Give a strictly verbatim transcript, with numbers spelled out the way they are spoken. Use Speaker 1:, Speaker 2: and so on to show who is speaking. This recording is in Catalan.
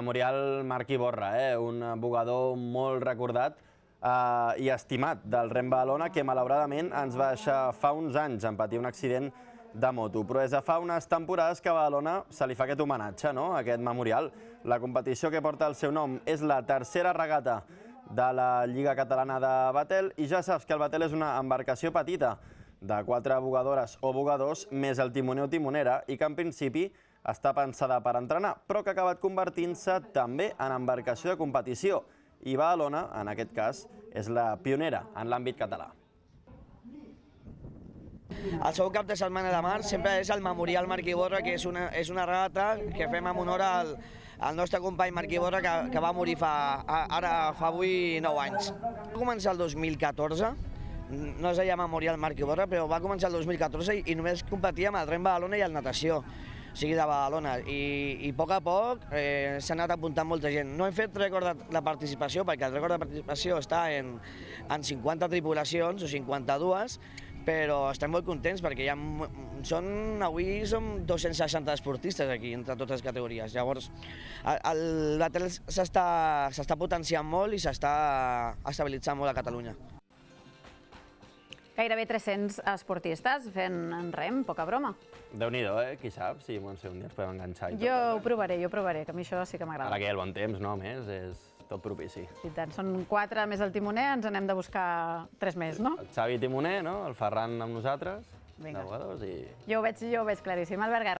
Speaker 1: Memorial Marc Iborra, eh? Un bugador molt recordat eh, i estimat del Rem Badalona, que malauradament ens va deixar fa uns anys en patir un accident de moto. Però des de fa unes temporades que a Badalona se li fa aquest homenatge, no? Aquest memorial. La competició que porta el seu nom és la tercera regata de la Lliga Catalana de Batel, i ja saps que el Batel és una embarcació petita de quatre bugadores o bugadors més el timoner o timonera, i que en principi està pensada per entrenar, però que ha acabat convertint-se també en embarcació de competició. I Badalona, en aquest cas, és la pionera en l'àmbit català.
Speaker 2: El segon cap de setmana de març sempre és el Memorial Marc Iborra, que és una, és una regata que fem en honor al, al nostre company Marc Iborra, que, que va morir fa, ara fa avui nou anys. Va començar el dos mil catorze, no es deia Memorial Marc Iborra, però va començar el dos mil catorze i, i només competia amb el Rem Badalona i el Natació, o sigui, de Badalona, i, i a poc a poc eh, s'ha anat apuntant molta gent. No hem fet rècord de, de participació, perquè el rècord de participació està en, en cinquanta tripulacions o cinquanta-dues, però estem molt contents perquè hi ha, són, avui som dos-cents seixanta esportistes aquí, entre totes les categories. Llavors, el, el Batel s'està potenciant molt i s'està estabilitzant molt a Catalunya.
Speaker 3: Gairebé tres-cents esportistes fent en rem, poca broma.
Speaker 1: Déu-n'hi-do, eh? Qui sap si un dia ens podem enganxar i tot.
Speaker 3: Jo ho provaré, jo ho provaré, que a mi això sí que m'agrada.
Speaker 1: Ara que hi ha el bon temps, no? A més, és tot propici.
Speaker 3: I tant, són quatre més el timoner, ens n'hem de buscar tres més, no?
Speaker 1: El Xavi timoner, no? El Ferran amb nosaltres,
Speaker 3: Vinga.
Speaker 1: de bugadors i...
Speaker 3: Jo ho veig, jo ho veig claríssim. Albert Guerra.